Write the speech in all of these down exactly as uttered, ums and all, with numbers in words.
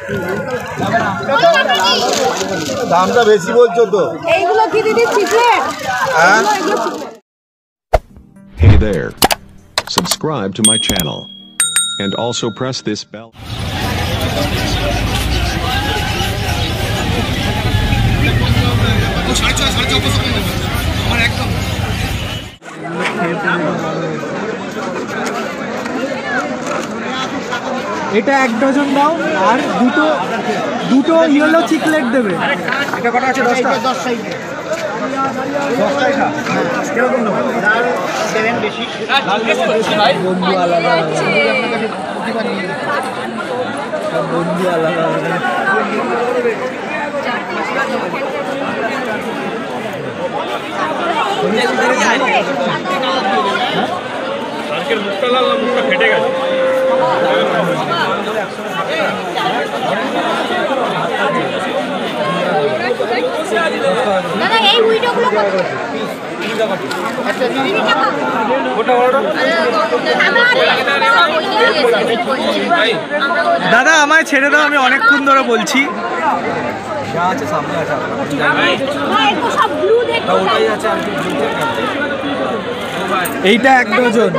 দামটা বেশি বলছো তো। এইগুলো কি দিদি সিক্রেট? হ্যাঁ। Hey there. Subscribe to my channel. And also press this bell. এটা এক ডজন দাও আর দুটো দুটো ইয়েলো চিকলেট দেবে। এটা কত আছে? দশটা দশটাই দশটাই খা কিরকম নেবো? দেবেন বেশি বন্ধু আলাদা বন্ধু আলাদা মুখটা লাল মুখটা ফেটে গেছে। দাদা এই উইডোগুলো কত? দাদা আমায় ছেড়ে দাও, আমি অনেকক্ষণ ধরে বলছি। এইটা এক ডজন।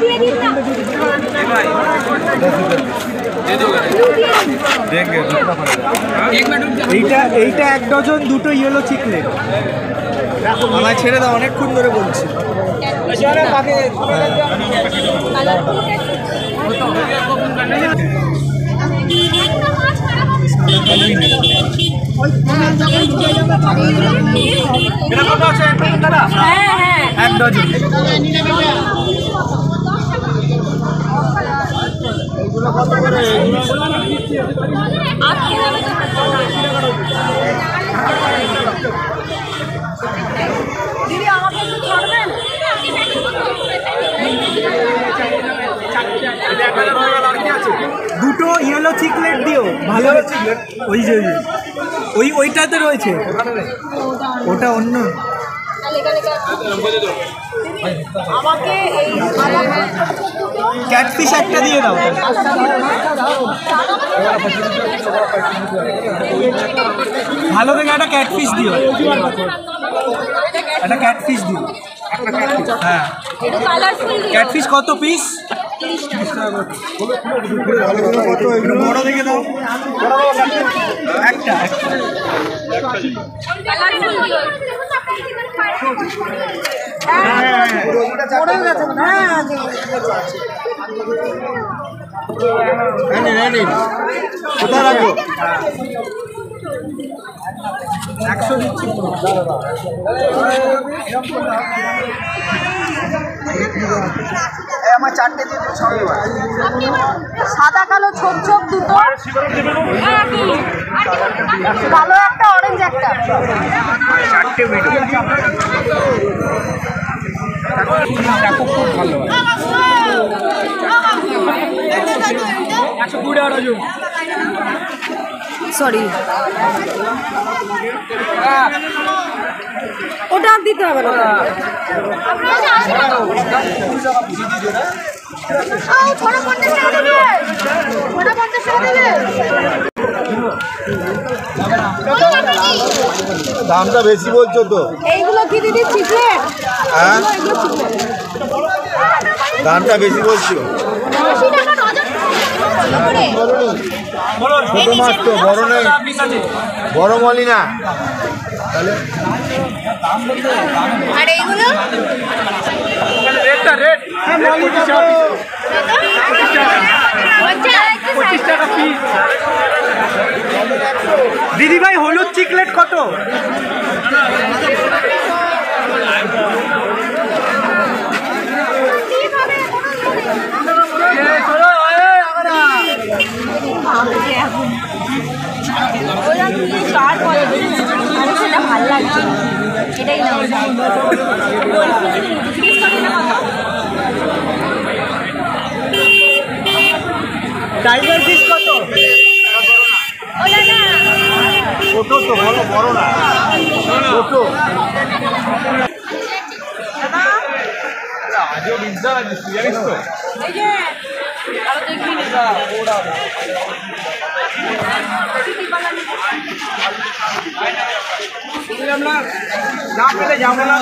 এইটা এইটা এক ডজন দুটো ইয়েলো চিকলেট। আমায় ছেড়ে দাও, অনেকক্ষণ ধরে বলছি। এক ডজন দুটো ইয়েলো চিকলেট দিও। ভালো ওই যে ওই ওইটাতে রয়েছে, ওটা অন্য। ক্যাটফিশ একটা দিয়ে দাও। ভালো দেখে একটা ক্যাটফিশ দিও, একটা ক্যাটফিশ দিও। হ্যাঁ ক্যাটফিশ কত পিস? বড় দেখে দাও একটা। কোথায় রাখবো? একশো দিচ্ছি। আমার চারটে দিয়ে সাদা কালো ছোপ ছোপ দুটো, কালো একটা অরেঞ্জ একটা। চারটে ভিডিও খুব ভালো। একশো কুড়ি টাকা ডজন। সরি ওটা আর দিতে হবে না। দামটা বেশি বলছো তো। এইগুলো কি দিদি সিক্রেট? হ্যাঁ দামটা বেশি বলছো। ছোট মাছ তো, বড় নেই, বড় মলি না। আর এইগুলো দিদি ভাই হলুদ চিকলেট কত? ভাল লাগছে এটাই না। টাইগার ফিশ কত? ছোট তো, বড় বড় না, ছোট। আজও বিদ্যা জানিস তো। না পেলে যাবো না।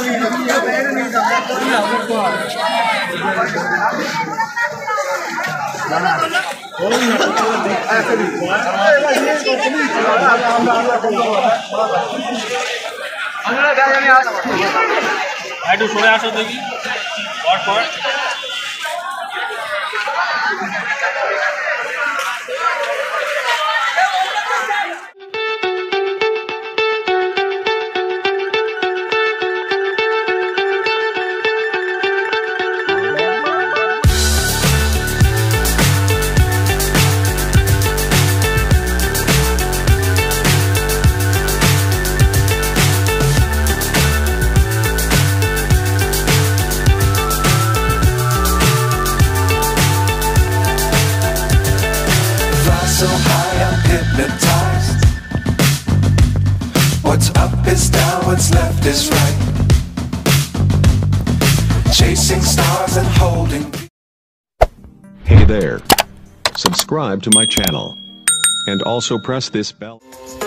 একটু সরে আসো দেখি পর পর So high I'm hypnotized. What's up is down, what's left is right. Chasing stars and holding. Hey there. Subscribe to my channel. And also press this bell.